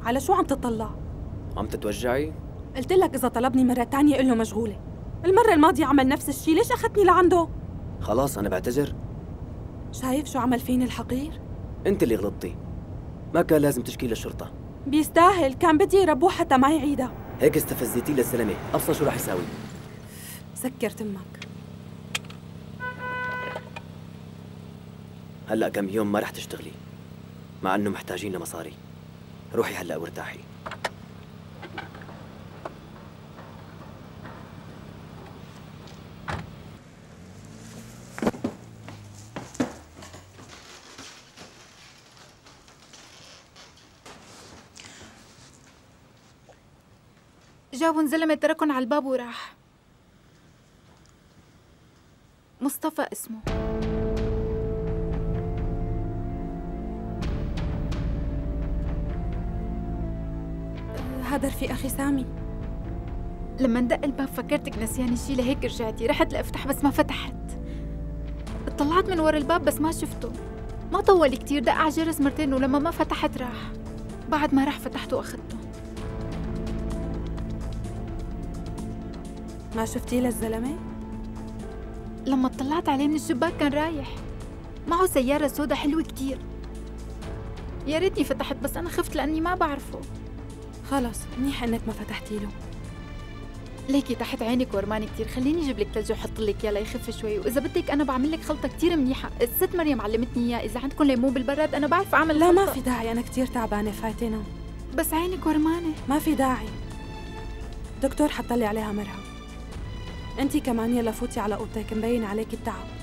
على شو عم تطلع؟ عم تتوجعي؟ قلت لك إذا طلبني مرة تانية قل له مشغولة. المرة الماضية عمل نفس الشي، ليش أخذتني لعنده؟ خلاص أنا بعتذر. شايف شو عمل فيني الحقير؟ أنت اللي غلطتي، ما كان لازم تشكي للشرطة. بيستاهل، كان بدي يربوه حتى ما يعيدها. هيك استفزيتي للزلمة، أبصر شو رح يساوي. سكرت أمك. هلأ كم يوم ما رح تشتغلي، مع إنه محتاجين لمصاري. روحي هلأ وارتاحي. جابوا زلمة تركن على الباب وراح. مصطفى اسمه. هذا رفيق أخي سامي. لما ندق الباب فكرتك نسياني شي، لهيك رجعتي. رحت لأفتح بس ما فتحت. اطلعت من ورا الباب بس ما شفته. ما طول كتير، دق على الجرس مرتين ولما ما فتحت راح. بعد ما راح فتحته وأخذته. ما شفتيه للزلمة؟ لما اطلعت عليه من الشباك كان رايح معه سيارة سودا حلوة كتير. يا ريتني فتحت بس أنا خفت لأني ما بعرفه. خلص منيح إنك ما فتحتي له. ليكي تحت عينك ورماني كتير، خليني اجيب لك ثلج وحط لك اياه ليخف شوي، واذا بدك انا بعمل لك خلطه كتير منيحه، الست مريم علمتني اياه، اذا عندكم ليمون بالبراد انا بعرف اعمل لا خلطة. ما في داعي، انا كتير تعبانه فايتنا. بس عينك ورمانه. ما في داعي، دكتور حط لي عليها مرهم. انتي كمان يلا فوتي على اوضتك، مبين عليك التعب.